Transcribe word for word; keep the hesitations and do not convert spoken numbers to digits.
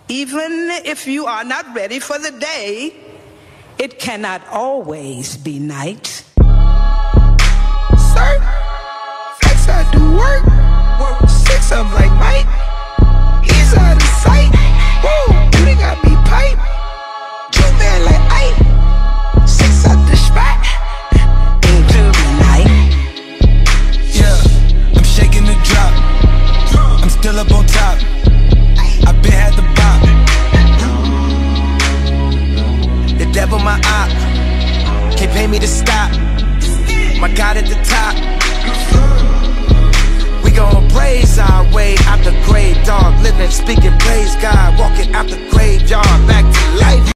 Even if you are not ready for the day, it cannot always be night. Sir, flex I do work. Work six of like Mike. He's out of sight. Whoa, you done got me pipe. Two man like Ike. Six out the spot. Into the night. Yeah, I'm shaking the drop. I'm still up on top. I've been had the bop. The devil my op. Can't pay me to stop. My God at the top. We gon' praise our way out the grave, dog. Living, speaking, praise God. Walking out the graveyard back to life.